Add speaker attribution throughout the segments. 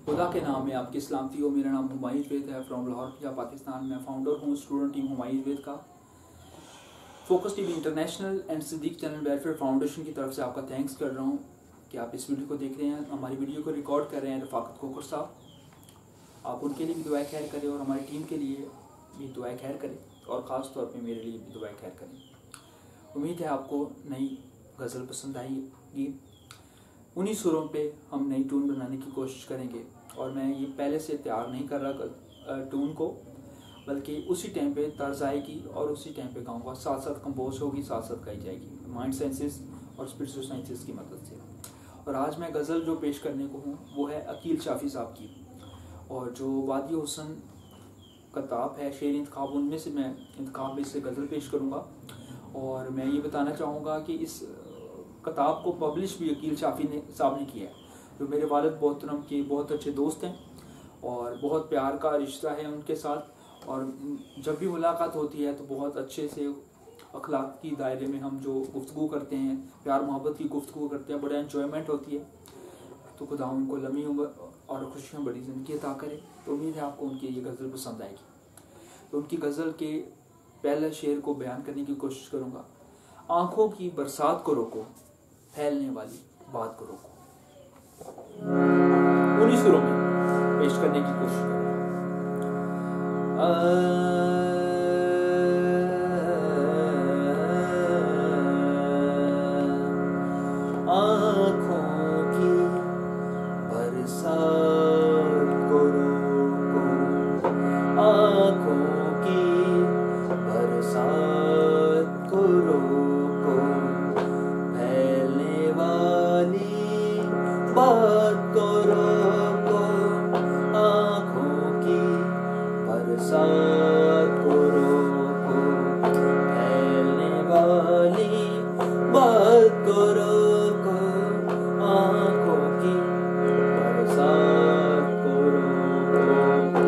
Speaker 1: खुदा के नाम में आपकी सलामती हो। मेरा नाम हुमायूं जवेद है फ्रॉम लाहौर पंजाब पाकिस्तान। मैं फाउंडर हूँ स्टूडेंट टीम हुमायूं जवेद का। Focus TV international and Siddique channel welfare foundation की तरफ से आपका थैंक्स कर रहा हूँ कि आप इस वीडियो को देख रहे हैं, हमारी वीडियो को रिकॉर्ड कर रहे हैं। रफाकत खोखर साहब, आप उनके लिए भी दुआ खैर करें और हमारी टीम के लिए भी दुआ खैर करें और ख़ास तौर पे मेरे लिए भी दुआ खैर करें। उम्मीद है आपको नई गज़ल पसंद आएगी। उन्हीं सुरों पे हम नई ट्यून बनाने की कोशिश करेंगे और मैं ये पहले से तैयार नहीं कर रहा ट्यून को, बल्कि उसी टाइम पे तर्ज आएगी और उसी टाइम पे गाऊंगा। साथ साथ कंपोज होगी, साथ साथ गाई जाएगी माइंड साइंसेस और स्पिरिचुअल साइंसेस की मदद से। और आज मैं गज़ल जो पेश करने को हूँ वो है अकील शाफी साहब की, और जो वादी हुसन किताब है शेर इंतखाब, उनमें से मैं इंतखाब में से गज़ल पेश करूँगा। और मैं ये बताना चाहूँगा कि इस किताब को पब्लिश भी अकील शाफी साहब ने किया है, जो मेरे वालिद मोहतरम के बहुत अच्छे दोस्त हैं और बहुत प्यार का रिश्ता है उनके साथ। और जब भी मुलाकात होती है तो बहुत अच्छे से अखलाक की दायरे में हम जो गुफ्तगू करते हैं, प्यार मोहब्बत की गुफ्तगू करते हैं, बड़ा एंजॉयमेंट होती है। तो खुदा उनको लम्बी उम्र और खुशियाँ बड़ी ज़िंदगी अता करे। तो उम्मीद है आपको उनकी ये गज़ल पसंद आएगी। तो उनकी गज़ल के पहले शेर को बयान करने की कोशिश करूँगा। आँखों की बरसात को रोको, फैलने वाली बात को रोको। उन्हीं सुरों में पेश करने की कोशिश करूँगा।
Speaker 2: आँखों की बरसात को रोको, आँखों की बरसात को रोको, फैलने वाली बात को रोको, आँखों की बरसात को रोको, फैलने वाली बात को रोको, आँखों की बरसात को रोको।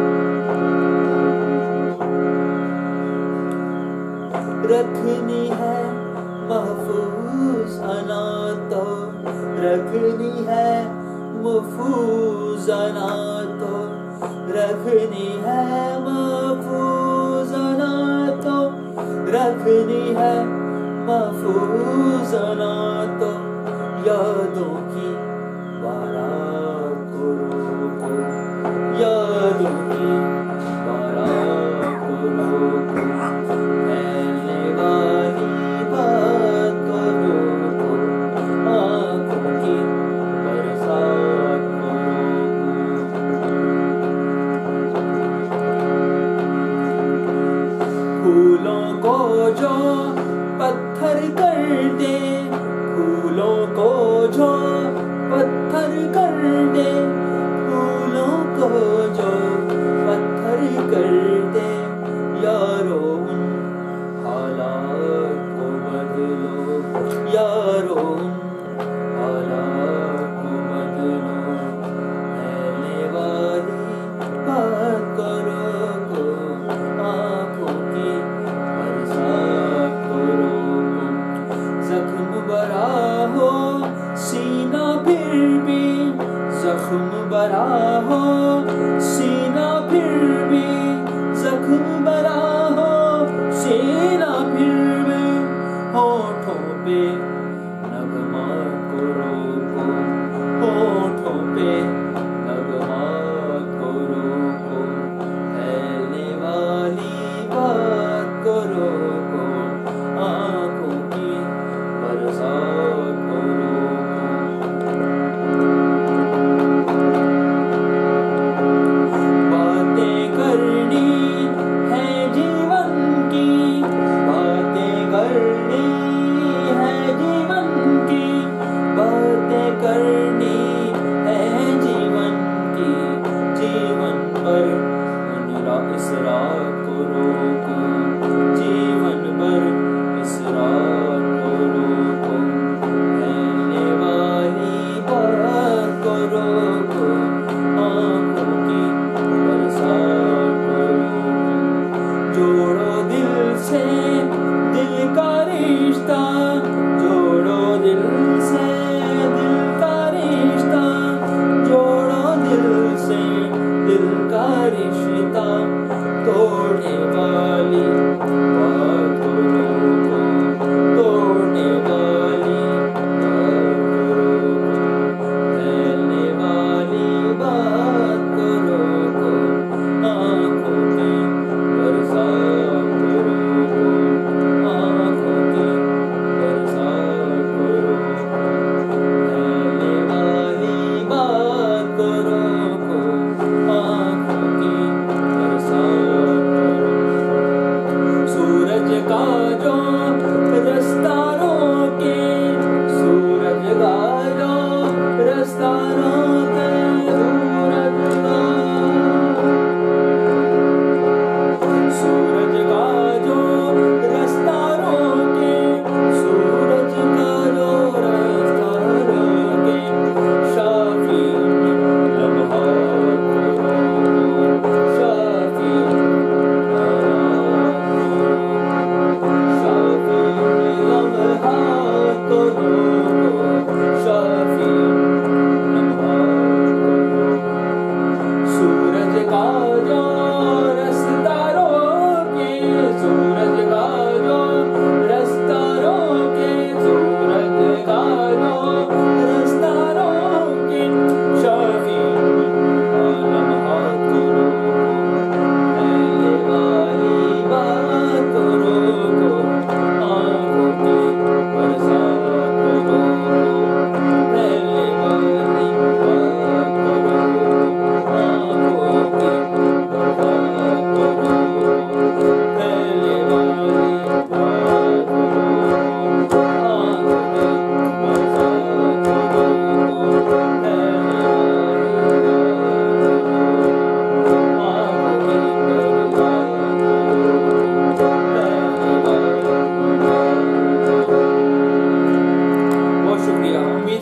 Speaker 2: रखनी है महफूज अनातो, रखनी है महफूज अनातो, रखनी है महफूज अनातो, रखनी है महफूज अनातो, यादों की बारात को रोको, यादों की बारात को रोको, फैलने वाली बात को रोको, आँखों की बरसात को रोको। फूलों को जो पत्थर कर दे, फूलों को जो पत्थर कर दे, फूलों को जो पत्थर कर दे, यारो उन हालात को बदलो, यारो उन हालात को बदलो, फैलने वाली बात को रोको, आँखों की बरसात को रोको। जख्म बरा हो सीना फिर भी, जख्म बरा हो सीना फिर भी, जख्म बरा हो सीना फिर भी, होठों पे नगमा को रोको, होठों पे नगमा को रोको, फैलने वाली बात को रोको, आँखों की बरसात को रोको। बातें करनी है जीवन की, बातें करनी है जीवन की, बातें करनी है जीवन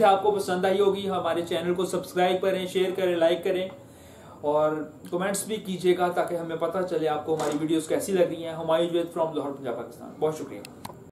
Speaker 1: उम्मीद है आपको पसंद आई होगी। हमारे चैनल को सब्सक्राइब करें, शेयर करें, लाइक करें और कमेंट्स भी कीजिएगा ताकि हमें पता चले आपको हमारी वीडियोस कैसी लग रही हैं। हुमायूं जवेद फ्रॉम लाहौर पंजाब पाकिस्तान। बहुत शुक्रिया।